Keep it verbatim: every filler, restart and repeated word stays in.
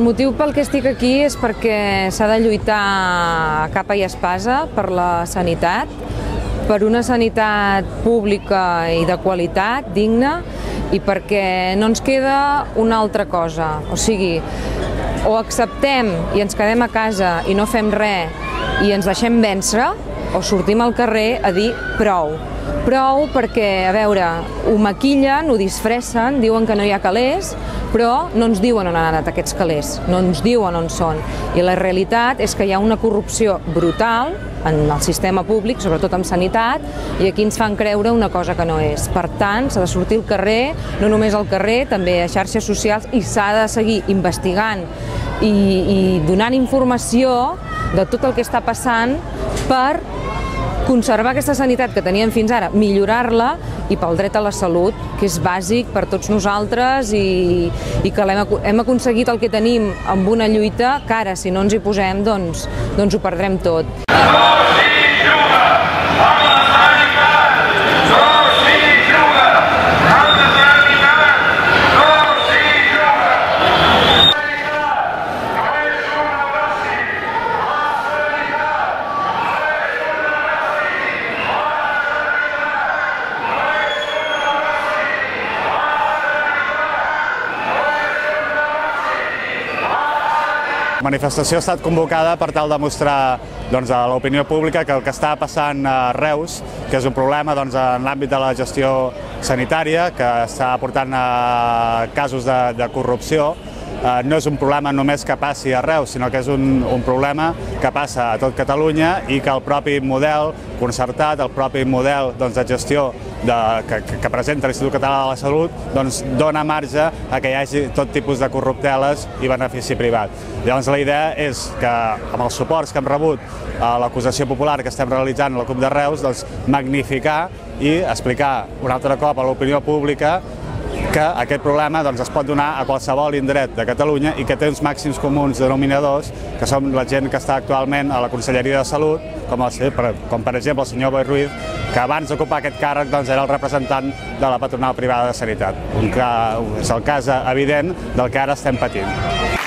motiu pel que estic aquí és perquè s'ha de lluitar a capa i espasa per la sanitat, per una sanitat pública i de qualitat, digna, i perquè no ens queda una altra cosa. O sigui, o acceptem i ens quedem a casa i no fem res i ens deixem vèncer, o sortim al carrer a dir prou. Prou perquè, a veure, ho maquillen, ho disfressen, diuen que no hi ha calés, però no ens diuen on han anat aquests calés, no ens diuen on són. I la realitat és que hi ha una corrupció brutal en el sistema públic, sobretot en sanitat, i aquí ens fan creure una cosa que no és. Per tant, s'ha de sortir al carrer, no només al carrer, també a xarxes socials, i s'ha de seguir investigant i, i donant informació de tot el que està passant per conservar aquesta sanitat que teníem fins ara, millorar-la, i pel dret a la salut, que és bàsic per tots nosaltres i, i que hem, hem aconseguit el que tenim amb una lluita que ara, si no ens hi posem, doncs, doncs ho perdrem tot. La manifestació ha estat convocada per tal de mostrar doncs, a l'opinió pública que el que està passant a Reus, que és un problema doncs, en l'àmbit de la gestió sanitària, que està portant a casos de, de corrupció, eh, no és un problema només que passi a Reus, sinó que és un, un problema que passa a tot Catalunya i que el propi model concertat, el propi model doncs, de gestió de, que, que presenta l'Institut Català de la Salut doncs, dona marge a que hi hagi tot tipus de corrupteles i benefici privat. Llavors la idea és que amb els suports que hem rebut a l'acusació popular que estem realitzant a la CUP de Reus, doncs, magnificar i explicar un altre cop a l'opinió pública que aquest problema doncs, es pot donar a qualsevol indret de Catalunya i que té uns màxims comuns denominadors, que són la gent que està actualment a la Conselleria de Salut, com, el, com per exemple el senyor Boi Ruiz, que abans d'ocupar aquest càrrec doncs, era el representant de la patronal privada de sanitat. Un, és el cas evident del que ara estem patint.